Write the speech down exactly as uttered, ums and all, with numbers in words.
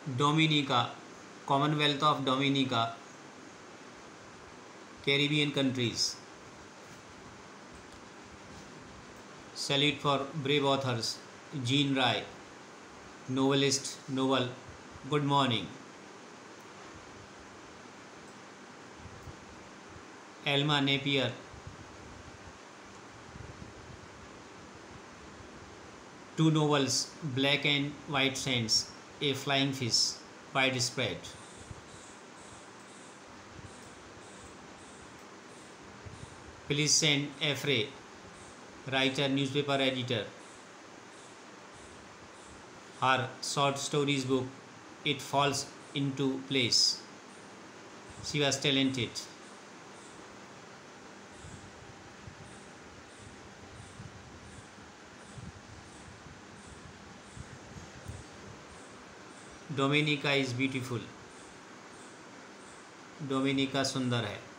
Dominica, Commonwealth of Dominica, Caribbean countries. Salute for brave authors. Jean Rai, novelist, novel, Good Morning. Elma Napier, two novels, Black and White Sands, A Flying Fish, Widespread. Felicien Effray, writer, newspaper editor. Her short stories book, It Falls into Place. She was talented. Dominica is beautiful. Dominica सुंदर है.